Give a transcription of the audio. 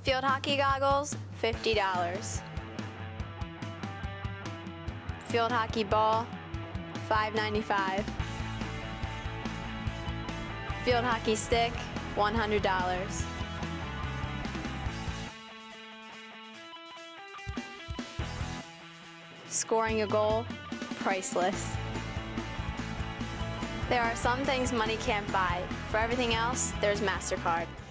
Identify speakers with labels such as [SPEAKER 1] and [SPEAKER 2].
[SPEAKER 1] Field hockey goggles, $50. Field hockey ball, $5.95. Field hockey stick, $100. Scoring a goal, priceless. There are some things money can't buy. For everything else, there's MasterCard.